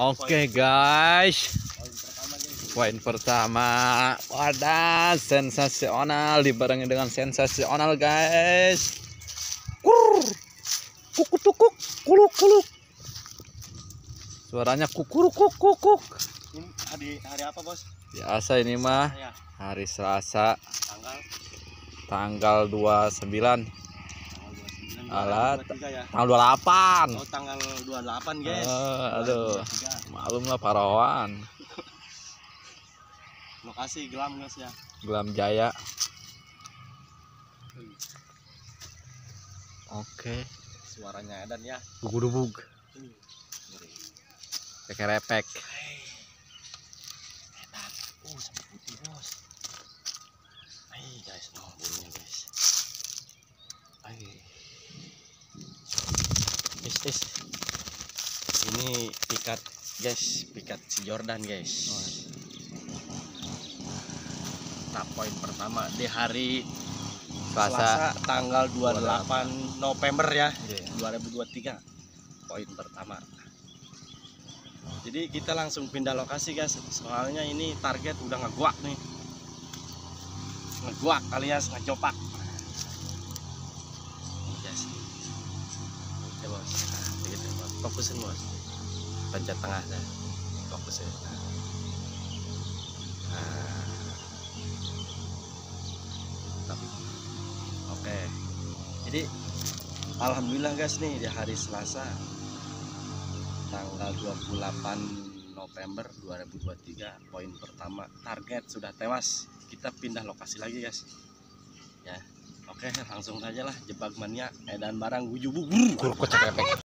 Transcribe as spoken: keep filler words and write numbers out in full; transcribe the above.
Oke guys, poin pertama, wadah sensasional dibarengi dengan sensasional guys. Kur, kukuk kukuk, kuluk kuluk. Suaranya kukuruk kukuk kuk. Ini hari hari apa bos? Biasa ini mah Ya, hari Selasa tanggal tanggal dua puluh sembilan. Alat dua puluh tiga ya. tanggal dua puluh delapan. Oh, tanggal dua puluh delapan guys. Eh, aduh, dua puluh tiga. malum lah parawan. Lokasi Gelam guys ya. Gelam Jaya. Oke, Suaranya edan ya. gugudubug, repek-repek. Edan. Oh, sampai putih bos. Hai guys, no burungnya guys. Hai. Is, is. Ini pikat guys, pikat si Jordan guys. Nah, poin pertama di hari Selasa. Selasa tanggal dua puluh delapan November ya, Iya. dua ribu dua puluh tiga. Poin pertama. Jadi kita langsung pindah lokasi guys. Soalnya ini target udah ngeguak nih. Ngeguak alias ngecopak. Ini guys. Ya bos. Nah, begitu bos. Fokusin bos. Pencet tengah dah. Fokusin. Nah. Oke, jadi alhamdulillah guys nih di hari Selasa tanggal dua puluh delapan November dua ribu dua puluh tiga, poin pertama target sudah tewas. Kita pindah lokasi lagi guys ya. Oke, langsung saja lah jebak mania edan barang gujubuk.